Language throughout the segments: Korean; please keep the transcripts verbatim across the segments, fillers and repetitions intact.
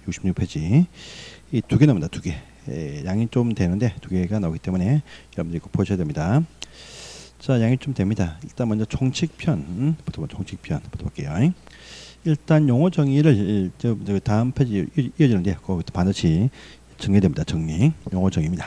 육십육 페이지. 이 두 개 나옵니다. 두 개. 에, 양이 좀 되는데 두 개가 나오기 때문에 여러분들이 꼭 보셔야 됩니다. 자, 양이 좀 됩니다. 일단 먼저 총칙편부터 총칙편부터 볼게요. 일단 용어 정의를 저, 저 다음 페이지 이어지는데 거기서 반드시 정리됩니다. 정리. 용어 정의입니다.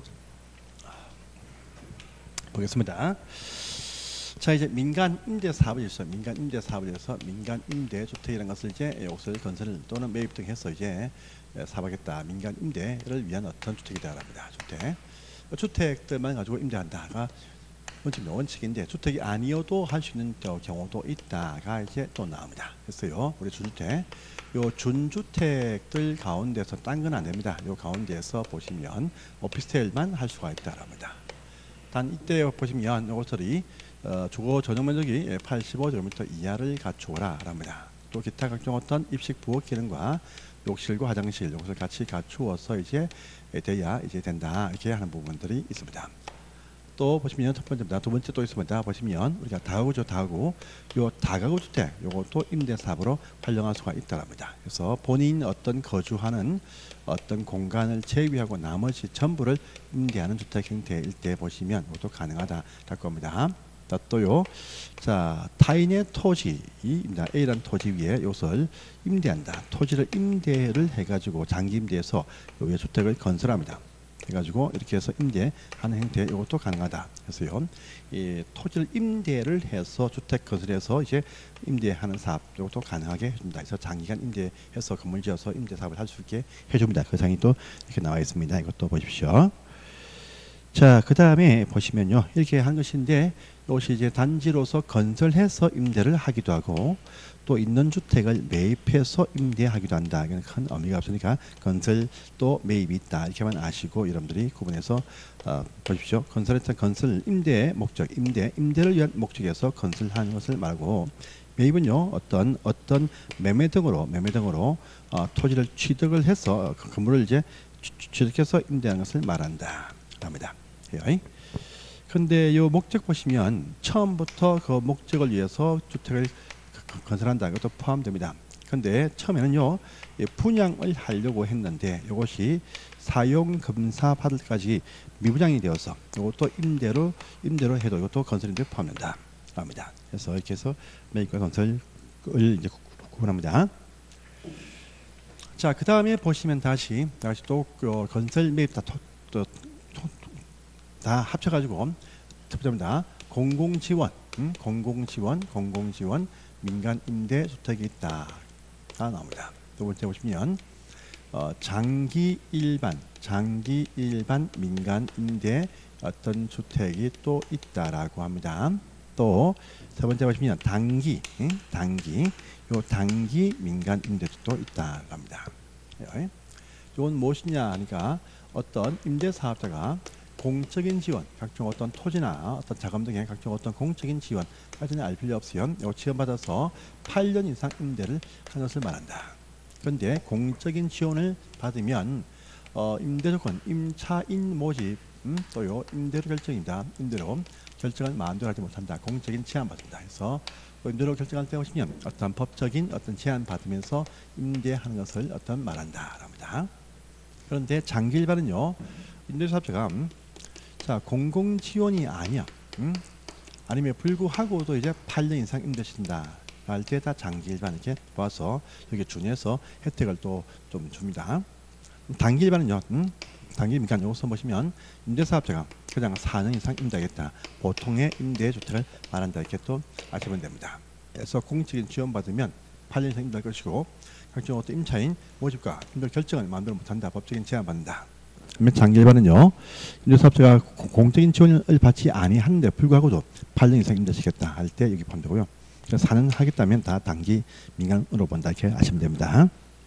보겠습니다. 자, 이제 민간 임대 사업을 위해서 민간 임대 사업을 위해서 민간 임대 주택이라는 것을 이제 이것을 건설 또는 매입 등 해서 이제 사업하겠다. 민간 임대를 위한 어떤 주택이다라고 합니다. 주택. 주택들만 가지고 임대한다가 원칙 원칙인데 주택이 아니어도 할 수 있는 경우도 있다가 이제 또 나옵니다. 그래서요, 우리 준주택, 요 준주택들 가운데서 딴 건 안 됩니다. 요 가운데서 보시면 오피스텔만 할 수가 있다랍니다. 단 이때 보시면 요것들이 어, 주거 전용 면적이 팔십오 제곱미터 이하를 갖추어라 합니다. 또 기타 각종 어떤 입식 부엌 기능과 욕실과 화장실 이것을 같이 갖추어서 이제 돼야 이제 된다 이렇게 하는 부분들이 있습니다. 또 보시면 첫 번째입니다. 두 번째 또 있습니다. 보시면 우리가 다가구죠. 다가구. 요 다가구 주택 요것도 임대 사업으로 활용할 수가 있다랍니다. 그래서 본인 어떤 거주하는 어떤 공간을 제외하고 나머지 전부를 임대하는 주택 형태일 때 보시면 이것도 가능하다 할 겁니다. 자, 또요. 자, 타인의 토지입니다. A라는 토지 위에 이것을 임대한다. 토지를 임대를 해가지고 장기 임대해서 요 주택을 건설합니다. 해가지고 이렇게 해서 임대하는 형태 이것도 가능하다. 그래서요, 이 토지를 임대를 해서 주택 건설해서 이제 임대하는 사업 이것도 가능하게 해줍니다. 그래서 장기간 임대해서 건물 지어서 임대 사업을 할 수 있게 해줍니다. 그 사항이 또 이렇게 나와 있습니다. 이것도 보십시오. 자, 그 다음에 보시면요, 이렇게 한 것인데 이것이 이제 단지로서 건설해서 임대를 하기도 하고 또 있는 주택을 매입해서 임대하기도 한다. 이건 큰 의미가 없으니까 건설 또 매입이 있다 이렇게만 아시고 여러분들이 구분해서 어, 보십시오. 건설했던 건설 임대의 목적, 임대 임대를 위한 목적에서 건설하는 것을 말고 매입은요 어떤 어떤 매매 등으로 매매 등으로 어, 토지를 취득을 해서 그 건물을 이제 취득해서 임대하는 것을 말한다 합니다. 근데 이 목적 보시면 처음부터 그 목적을 위해서 주택을 건설한다. 이것도 포함됩니다. 근데 처음에는요 분양을 하려고 했는데 이것이 사용 검사 받을 때까지 미분양이 되어서 이것도 임대로 임대로 해도 이것도 건설인데 포함된다 합니다. 그래서 이렇게 해서 매입과 건설을 이제 구분합니다. 자, 그 다음에 보시면 다시 다시 또 그 건설 매입 다 토, 또, 토, 다 합쳐가지고 첫 번째입니다. 공공지원, 음? 공공지원, 공공지원, 민간 임대 주택이 있다가 나옵니다. 두 번째 보시면 어, 장기 일반, 장기 일반 민간 임대 어떤 주택이 또 있다라고 합니다. 또 세 번째 보시면 단기, 음? 단기, 요 단기 민간 임대주택도 있다고 합니다. 이건 무엇이냐 하니까 어떤 임대 사업자가 공적인 지원, 각종 어떤 토지나 어떤 자금 등의 각종 어떤 공적인 지원 까지는 알 필요 없어요. 이거 지원받아서 팔 년 이상 임대를 하는 것을 말한다. 그런데 공적인 지원을 받으면 어, 임대 조건, 임차인 모집, 음, 또요 임대료 결정입니다. 임대료 결정을 마음대로 하지 못한다. 공적인 제한 받습니다. 그래서 임대료 결정할 때 보시면 어떤 법적인 어떤 제한 받으면서 임대하는 것을 어떤 말한다랍니다. 그런데 장기 일반은요 임대사업자가 음, 자 공공 지원이 아니야. 음? 아니면 불구하고도 이제 팔 년 이상 임대신다 할 때 다 장기 일반 이렇게 봐서 여기 준해서 혜택을 또 좀 줍니다. 단기 일반은요, 음? 단기 민간 요것을 보시면 임대사업자가 그냥 사 년 이상 임대하겠다. 보통의 임대주택을 말한다 이렇게 또 아시면 됩니다. 그래서 공적인 지원 받으면 팔 년 이상 임대할 것이고 각종 어떤 임차인 모집과 임대 결정을 마음대로 못한다. 법적인 제한 받는다. 장기 일반은요 임대사업자가 공적인 지원을 받지 아니하는데 불구하고도 팔 년 이상 임대시겠다 할 때 여기 포함되고요. 사 년 하겠다면 다 단기 민간으로 본다 이렇게 아시면 됩니다.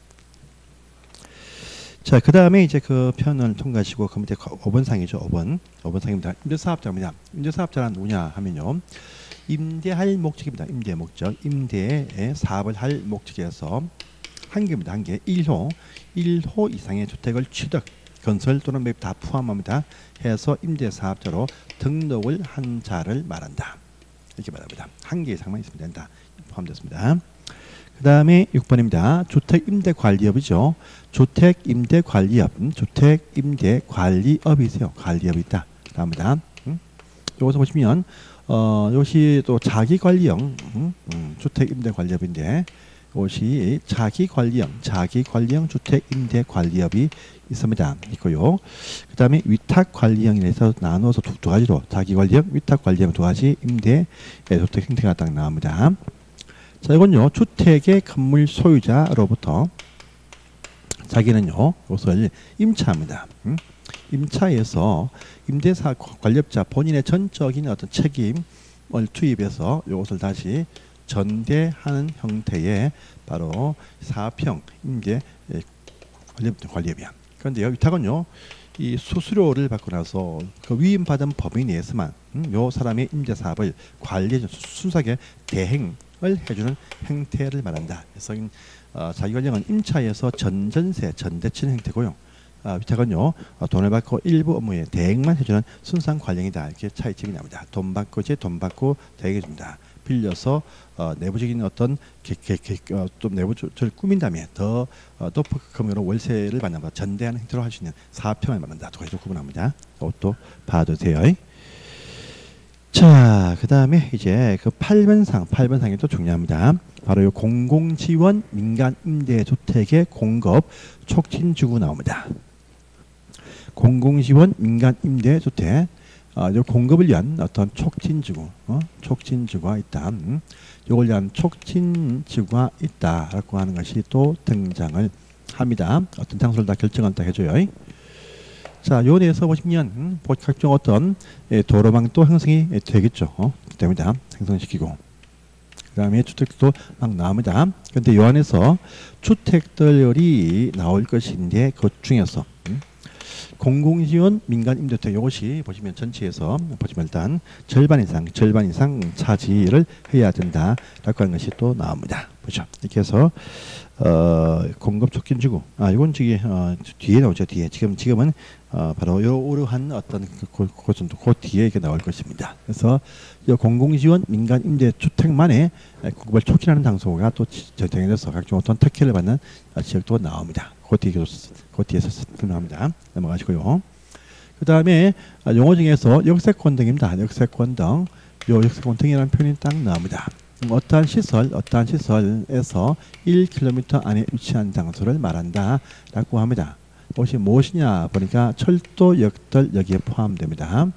자, 그 다음에 이제 그 편을 통과하시고 그 밑에 오 번 상이죠. 오 번 오 번 상입니다. 임대사업자입니다. 임대사업자란 누구냐 하면요 임대할 목적입니다. 임대 목적, 임대의 사업을 할 목적에서 한 개입니다. 한 개. 일 호 일 호 이상의 주택을 취득 건설 또는 매입 다 포함합니다. 해서 임대사업자로 등록을 한 자를 말한다. 이렇게 말합니다. 한 개 이상만 있으면 된다. 포함됐습니다. 그 다음에 육 번입니다. 주택임대관리업이죠. 주택임대관리업, 주택임대관리업이세요. 관리업이 있다. 다음입니다. 음? 여기서 보시면 어, 이것이 또 자기관리형 음? 음, 주택임대관리업인데 이것이 자기관리형, 자기관리형 주택임대관리업이 있습니다. 있고요. 그 다음에 위탁관리형에서 나눠서 두, 두 가지로 자기관리형, 위탁관리형 두 가지 임대 주택 형태가 딱 나옵니다. 자, 이건요, 주택의 건물 소유자로부터 자기는요, 이것을 임차합니다. 음? 임차에서 임대사 관리업자 본인의 전적인 어떤 책임을 투입해서 이것을 다시 전대하는 형태의 바로 사업형 임대 관리업이야. 그런데 위탁은요, 이 수수료를 받고 나서 그 위임받은 법인 내에서만 음, 요 사람의 임대 사업을 관리해 순수하게 대행을 해주는 형태를 말한다. 그래서 어, 자기관리형은 임차에서 전전세, 전대치는 형태고요. 어, 위탁은요, 어, 돈을 받고 일부 업무에 대행만 해주는 순수한 관리형이다. 이렇게 차이점이 납니다. 돈 받고 이제 돈 받고 대행해줍니다. 빌려서 어, 내부적인 어떤 개, 개, 개, 어, 또 내부를 꾸민 다음에 더 어, 높은 금액으로 월세를 받는 것 전대하는 형태로 할 수 있는 사업형을 말한다. 두 가지로 구분합니다. 이것도 봐두세요. 자, 그 다음에 이제 그 팔 번상, 팔 번상이 또 중요합니다. 바로 이 공공지원 민간임대주택의 공급 촉진주구 나옵니다. 공공지원 민간임대주택 어, 요 공급을 위한 어떤 촉진지구, 어? 촉진지구가 있다. 음. 요걸 위한 촉진지구가 있다라고 하는 것이 또 등장을 합니다. 어떤 장소를 다 결정을 다 해줘요. 자, 요 내에서 보시면 음, 각종 어떤 예, 도로망 또 형성이 예, 되겠죠. 어? 됩니다. 형성시키고. 그 다음에 주택도 막 나옵니다. 그런데 요 안에서 주택들이 나올 것인데 그 중에서 음, 공공지원 민간임대주택 이것이 보시면 전체에서 보시면 일단 절반 이상 절반 이상 차지를 해야 된다라고 하는 것이 또 나옵니다. 보죠. 이렇게 해서 어, 공급 촉진주구. 아, 이건 저기 어, 뒤에 나오죠. 뒤에 지금 지금은 어, 바로 요러한 어떤 그, 그, 그, 그 뒤에 이렇게 나올 것입니다. 그래서 이 공공지원 민간임대주택만의 공급을 촉진하는 장소가 또 정해져서 각종 어떤 특혜를 받는 지역도 나옵니다. 그 뒤에 그 뒤에서 설명합니다. 넘어가시고요. 그 다음에 용어 중에서 역세권 등입니다. 역세권 등. 요 역세권 등이라는 표현이 딱 나옵니다. 어떠한 시설, 어떠한 시설에서 일 킬로미터 안에 위치한 장소를 말한다 라고 합니다. 이것이 무엇이냐 보니까 철도역들 여기에 포함됩니다.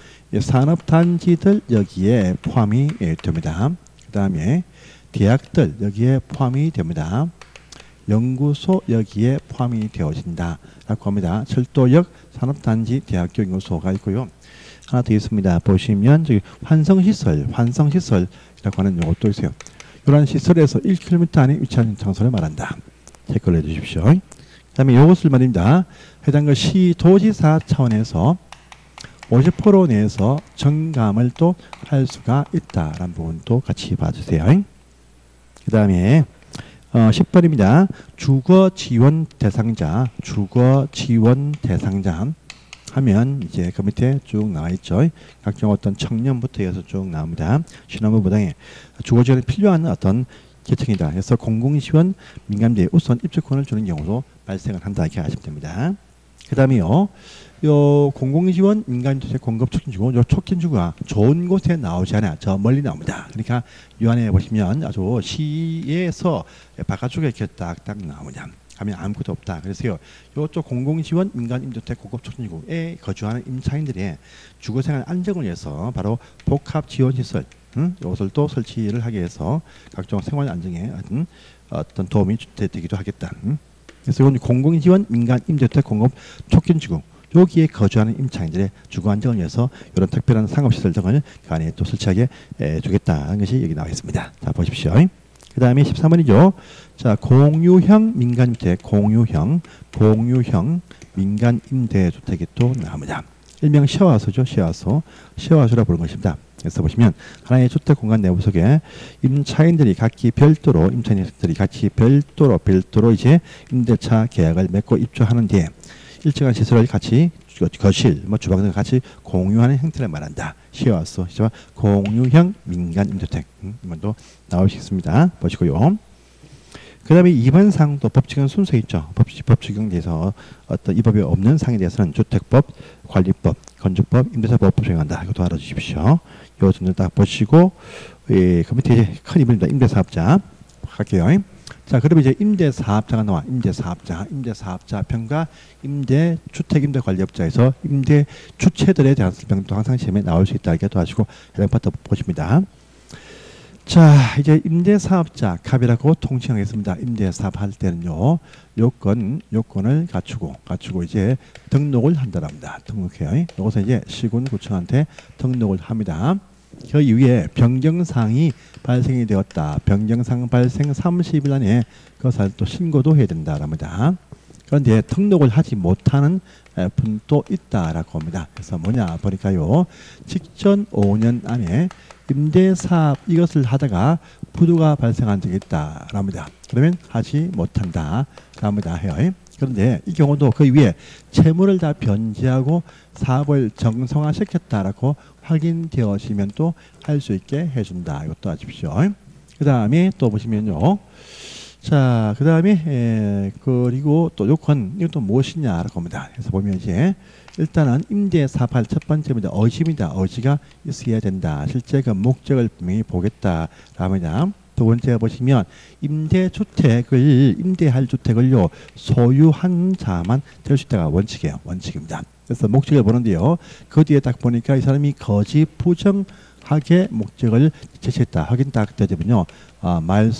산업단지들 여기에 포함이 됩니다. 그 다음에 대학들 여기에 포함이 됩니다. 연구소 여기에 포함이 되어진다 라고 합니다. 철도역, 산업단지, 대학교 연구소가 있고요. 하나 더 있습니다. 보시면 저기 환성시설, 환성시설이라고 하는 요것도 있어요. 이러한 시설에서 일 킬로미터 안에 위치한 장소를 말한다. 체크를 해주십시오. 그 다음에 요것을 말입니다. 해당 그 시도지사 차원에서 오십 퍼센트 내에서 정감을 또 할 수가 있다라는 부분도 같이 봐주세요. 그 다음에 어, 십 번입니다. 주거 지원 대상자, 주거 지원 대상자 하면 이제 그 밑에 쭉 나와 있죠. 각종 어떤 청년부터 해서 쭉 나옵니다. 신혼부부 등의 주거 지원에 필요한 어떤 계층이다. 그래서 공공지원 민간임대에 우선 입주권을 주는 경우도 발생을 한다 이렇게 아시면 됩니다. 그 다음에요. 요 공공지원 민간임대 공급 촉진주고 요 촉진주가 좋은 곳에 나오지 않아 저 멀리 나옵니다. 그러니까 이 안에 보시면 아주 시에서 바깥쪽에 이렇게 딱딱 나옵니다. 가면 아무것도 없다. 그래서요 요쪽 공공지원 민간임대주택 공급 촉진주구에 거주하는 임차인들의 주거생활 안정을 위해서 바로 복합지원시설 음? 이것을 또 설치를 하기 위해서 각종 생활 안정에 어떤, 어떤 도움이 되기도 하겠다. 음? 그래서 이건 공공지원 민간임대주택 공급 촉진주구 여기에 거주하는 임차인들의 주거 안정을 위해서 이런 특별한 상업시설 등을 그 안에 또 설치하게 해 주겠다는 것이 여기 나와 있습니다. 자 보십시오. 그 다음에 십삼 번이죠. 자 공유형 민간임대주택 공유형 공유형 민간임대주택이 또 나옵니다. 일명 쉐어하우스죠. 쉐어하우스 쉐어하우스라고 부르는 것입니다. 그래서 보시면 하나의 주택 공간 내부 속에 임차인들이 각기 별도로 임차인들이 같이 별도로 별도로 이제 임대차 계약을 맺고 입주하는 뒤에 일정한 시설을 같이 거실, 뭐 주방 등을 같이 공유하는 형태를 말한다. 쉐어하우스, 공유형 민간 임대주택 음, 이것도 나올 수 있습니다. 보시고요. 그 다음에 이 번 사항도 법 적용 순서 있죠. 법, 법 적용돼서 어떤 이 법이 없는 사항에 대해서는 주택법, 관리법, 건축법, 임대차법 적용한다. 이것도 알아주십시오. 요 정도 딱 보시고, 예, 그 밑에 이제 큰 이번입니다. 임대사업자 할게요. 자, 그러면 이제 임대사업자가 나와. 임대사업자, 임대사업자 편과 임대주택임대관리업자에서 임대주체들에 대한 설명도 항상 시험에 나올 수 있다. 이렇게 도와주시고 해당 파트 보십니다. 자, 이제 임대사업자 갑이라고 통칭하겠습니다. 임대사업 할 때는요, 요건, 요건을 갖추고, 갖추고 이제 등록을 한다랍니다. 등록해요. 요것은 이제 시군구청한테 등록을 합니다. 그 이후에 변경사항이 발생이 되었다. 변경사항 발생 삼십 일 안에 그것을 또 신고도 해야 된다랍니다. 그런데 등록을 하지 못하는 분도 있다라고 합니다. 그래서 뭐냐 보니까요, 직전 오 년 안에 임대사업 이것을 하다가 부도가 발생한 적이 있다랍니다. 그러면 하지 못한다 랍니다. 해요. 그런데 이 경우도 그 위에 채무를 다 변제하고 사업을 정상화시켰다라고 확인되어지면 또 할 수 있게 해준다. 이것도 아십시오. 그 다음에 또 보시면요. 자, 그 다음에 그리고 또 요건 이것도 무엇이냐라고 합니다. 그래서 보면 이제 일단은 임대사업할 첫 번째입니다. 의지입니다. 의지가 있어야 된다. 실제 그 목적을 분명히 보겠다랍니다. 두 번째 보시면 임대주택을 임대할 주택을요 소유한 자만 될 수 있다가 원칙이에요. 원칙입니다. 그래서 목적을 보는데요. 그 뒤에 딱 보니까 이 사람이 거지 부정하게 목적을 제시했다. 확인 딱 되면요. 어,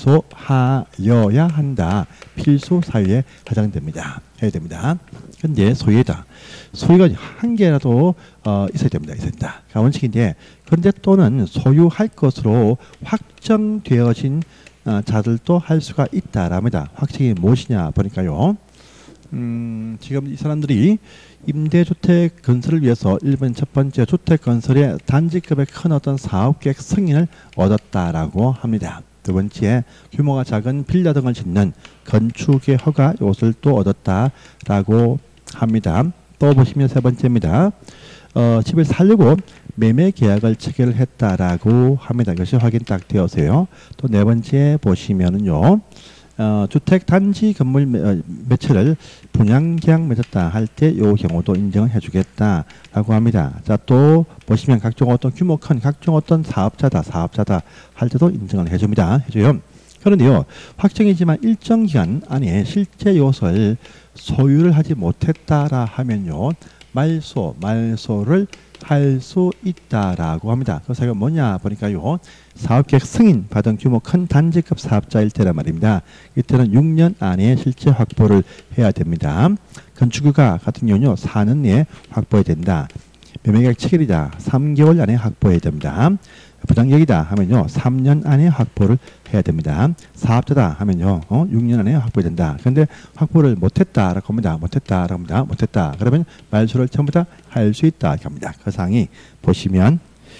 말소하여야 한다. 필수 사유에 해당됩니다. 해야 됩니다. 근데 소유다. 소유가 한 개라도 어, 있어야 됩니다. 있어야 된다. 원칙인데 그런데 또는 소유할 것으로 확정되어진 어, 자들도 할 수가 있다랍니다. 확정이 무엇이냐 보니까요. 음, 지금 이 사람들이 임대주택 건설을 위해서 일 번 첫 번째 주택 건설의 단지급의 큰 어떤 사업계획 승인을 얻었다라고 합니다. 두 번째 규모가 작은 빌라 등을 짓는 건축의 허가 이것을 또 얻었다라고 합니다. 또 보시면 세 번째입니다. 어, 집을 살려고 매매 계약을 체결을 했다라고 합니다. 이것이 확인 딱 되어서요. 또 네 번째 보시면은요. 어, 주택 단지 건물 매, 어, 매체를 분양 계약 맺었다 할 때 이 경우도 인정을 해주겠다라고 합니다. 자, 또 보시면 각종 어떤 규모 큰 각종 어떤 사업자다 사업자다 할 때도 인정을 해줍니다. 해줘요. 그런데요, 확정이지만 일정 기간 안에 실제 요소를 소유를 하지 못했다라 하면요, 말소 말소를 할 수 있다라고 합니다. 그 사유가 뭐냐 보니까요, 사업계획 승인 받은 규모 큰 단지급 사업자일 때란 말입니다. 이때는 육 년 안에 실제 확보를 해야 됩니다. 건축유가 같은 경우는요 사 년 내에 확보해야 된다. 매매계약 체결이다. 삼 개월 안에 확보해야 됩니다. 부당객이다 하면요 삼 년 안에 확보를 해야 됩니다. 사업자다 하면요 어? 육 년 안에 확보해야 된다. 그런데 확보를 못했다라고 합니다. 못했다라고 합니다. 못했다. 그러면 말소를 전부 다 할 수 있다 이렇게 합니다. 그 사항이 보시면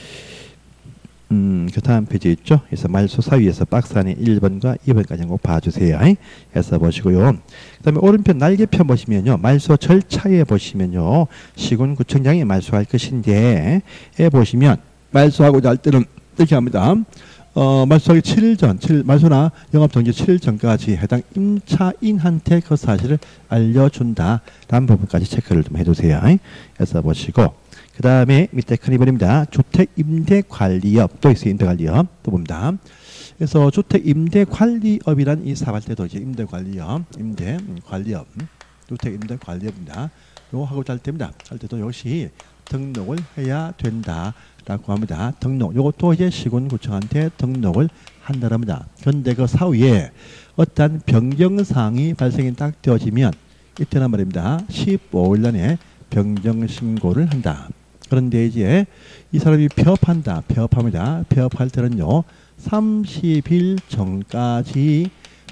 음, 그 다음 페이지 있죠. 그래서 말소 사유에서 박스 안에 일 번과 이 번까지 꼭 봐주세요. 해서 보시고요. 그 다음에 오른편 날개편 보시면요. 말소 절차에 보시면요. 시군구청장이 말소할 것인데 에 보시면 말소하고자 할 때는 이렇게 합니다. 어, 말소하기 칠 일 전, 칠 일, 말소나 영업정지 칠 일 전까지 해당 임차인한테 그 사실을 알려준다. 라는 부분까지 체크를 좀 해두세요. 해서 보시고 그 다음에 밑에 큰 이번입니다. 주택임대관리업 또 있어요. 임대관리업 또 봅니다. 그래서 주택임대관리업이란 이 사업할 때도 이제 임대관리업, 임대관리업, 주택임대관리업입니다. 요거 하고자 할 때입니다. 할 때도 역시 등록을 해야 된다라고 합니다. 등록. 요것도 이제 시군구청한테 등록을 한다랍니다. 그런데 그 사후에 어떠한 변경사항이 발생이 딱 되어지면 이때란 말입니다. 십오 일 안에 변경신고를 한다. 그런데 이제 이 사람이 폐업한다. 폐업합니다. 폐업할 때는요. 삼십 일 전까지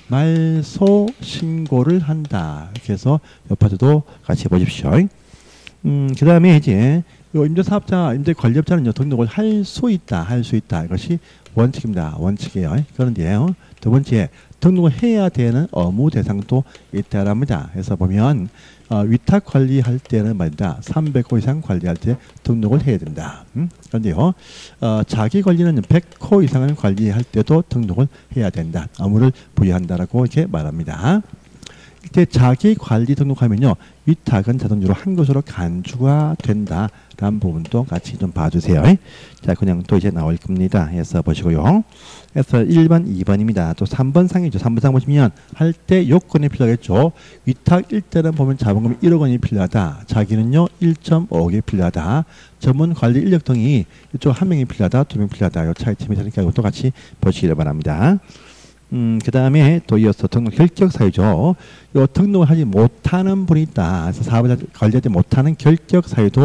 말소 신고를 한다. 이렇게 해서 이 파트도 같이 보십시오. 음, 그 다음에 이제 요 임대사업자, 임대관리업자는요 등록을 할 수 있다, 할 수 있다. 이것이 원칙입니다. 원칙이에요. 그런데요. 두 번째, 등록을 해야 되는 업무 대상도 있다랍니다. 그래서 보면 어, 위탁 관리할 때는 말이다. 삼백 호 이상 관리할 때 등록을 해야 된다. 음? 그런데요. 어, 자기 관리는 백 호 이상을 관리할 때도 등록을 해야 된다. 업무를 부여한다라고 이렇게 말합니다. 이때 자기 관리 등록하면요. 위탁은 자동적으로 한 곳으로 간주가 된다라는 부분도 같이 좀 봐주세요. 자, 그냥 또 이제 나올 겁니다. 해서 보시고요. 그래서 일 번, 이 번입니다. 또 삼 번 상이죠. 삼 번 상 보시면 할 때 요건이 필요하겠죠. 위탁 일 때는 보면 자본금이 일억 원이 필요하다. 자기는요 일 점 오억이 필요하다. 전문 관리 인력 등이 이쪽 한 명이 필요하다. 두 명 필요하다. 요 차이점이 있으니까 이것도 같이 보시기를 바랍니다. 음, 그 다음에 또 이어서 등록 결격 사유죠. 요 등록을 하지 못하는 분이 있다. 그래서 사업을 관리하지 못하는 결격 사유도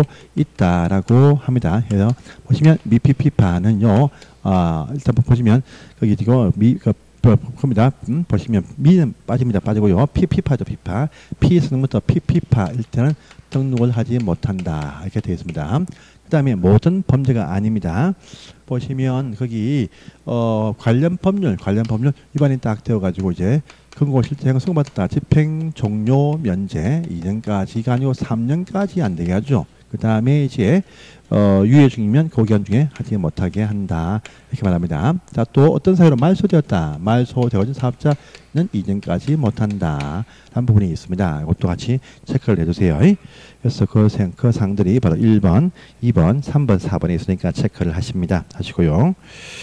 있다라고 합니다. 그래서 보시면 미피피파는요, 아, 일단 보시면 거기 이거 미, 그, 겁니다. 음, 보시면 미는 빠집니다. 빠지고요. 피피파죠. 피파. 피 성부터 피피파일 때는 등록을 하지 못한다. 이렇게 되어 있습니다. 그 다음에 모든 범죄가 아닙니다. 보시면 거기 어 관련 법률 관련 법률 위반이 딱 되어 가지고 이제 근고 실태행을 선고받았다. 집행 종료 면제 이 년까지가 아니고 삼 년까지 안 되게 하죠. 그 다음에 이제 어 유예 중이면 그 기간 중에 하지 못하게 한다. 이렇게 말합니다. 자, 또 어떤 사유로 말소되었다. 말소되어진 사업자는 이 년까지 못한다. 라는 부분이 있습니다. 이것도 같이 체크를 해주세요. 그래서 그, 생, 그 상들이 바로 일 번, 이 번, 삼 번, 사 번에 있으니까 체크를 하십니다. 하시고요.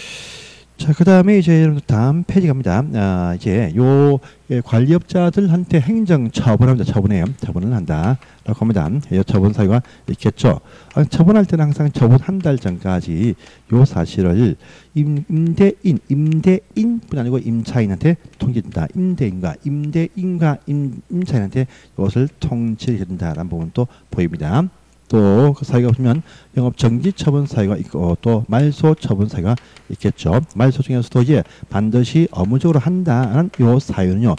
자, 그 다음에 이제 여러분 다음 페이지 갑니다. 아, 이제 요 예, 관리업자들한테 행정 처분합니다. 처분해요. 처분을 한다. 라고 합니다. 이 처분 사유가 있겠죠. 아, 처분할 때는 항상 처분 한 달 전까지 요 사실을 임, 임대인, 임대인뿐 아니고 임차인한테 통지된다. 임대인과 임대인과 임, 임차인한테 이것을 통지해야 된다라는 부분도 보입니다. 또 그 사유가 보시면 영업 정지 처분 사유가 있고 또 말소 처분 사유가 있겠죠. 말소 중에서도 이제 반드시 업무적으로 한다는 요 사유는요.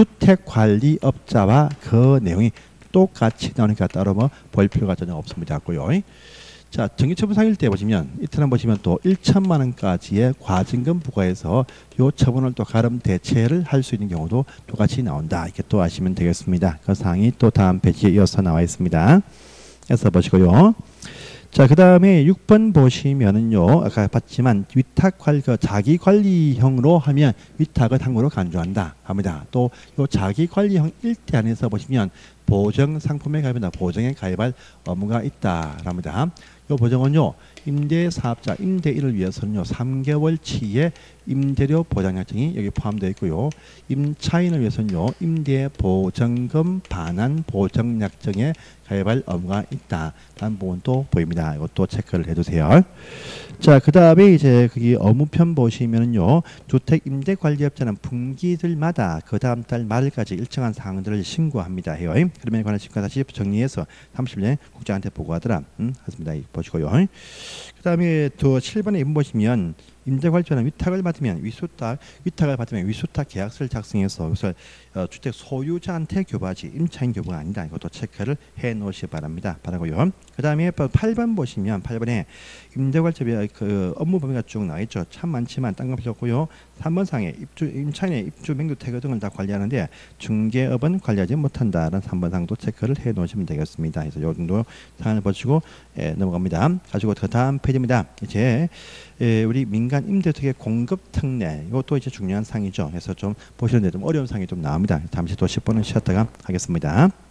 주택관리업자와 그 내용이 똑같이 나오니까 따로 뭐 볼 필요가 전혀 없습니다. 고요. 자, 정지처분 상일 때 보시면 이틀은 보시면 또 천만 원까지의 과징금 부과해서 요 처분을 또 가름 대체를 할 수 있는 경우도 똑같이 나온다. 이렇게 또 아시면 되겠습니다. 그 사항이 또 다음 페이지에 이어서 나와 있습니다. 해서 보시고요. 자, 그 다음에 육 번 보시면은요, 아까 봤지만 위탁 관리, 자기 관리형으로 하면 위탁을 항목으로 간주한다 합니다. 또 요 자기 관리형 일대 안에서 보시면 보정 상품에 가입한다. 보정에 가입할 업무가 있다랍니다. 이 보정은요, 임대사업자, 임대인을 위해서는요, 삼 개월치의 임대료 보장약정이 여기 포함되어 있고요. 임차인을 위해서는요, 임대보증금 반환 보정약정에 가입할 업무가 있다. 라는 부분도 보입니다. 이것도 체크를 해주세요. 자, 그 다음에 이제 거기 업무편 보시면은요, 주택 임대관리업자는 분기들마다 그 다음 달 말까지 일정한 사항들을 신고합니다. 해요. 그러면 관한 신고 다시 정리해서 삼십 일 내에 국장한테 보고하더라. 음, 하습니다. 보시고요. 그 다음에 또 칠 번에 이번 보시면 임대관리자는 위탁을 받으면 위수탁, 위탁을 받으면 위수탁 계약서를 작성해서 그래서 어, 주택 소유자한테 교부하지 임차인 교부가 아니다. 이것도 체크를 해 놓으시기 바랍니다. 바라고요. 그 다음에 팔 번 보시면 팔 번에 임대관리자 그 업무 범위가 쭉 나와 있죠. 참 많지만 딴 거 필요 없고요. 삼 번 상에 입주 임차인의 입주 맹두 태거 등을 다 관리하는데 중개업은 관리하지 못한다라는 삼 번 상도 체크를 해 놓으시면 되겠습니다. 그래서 요 정도 사안을 보시고 예, 넘어갑니다. 가지고 그 다음 페이지입니다. 이제 예, 우리 민간 임대주택의 공급 특례 이것도 이제 중요한 상이죠. 그래서 좀 보시는데 좀 어려운 상이 좀 나옵니다. 잠시 또 십 분은 쉬었다가 하겠습니다.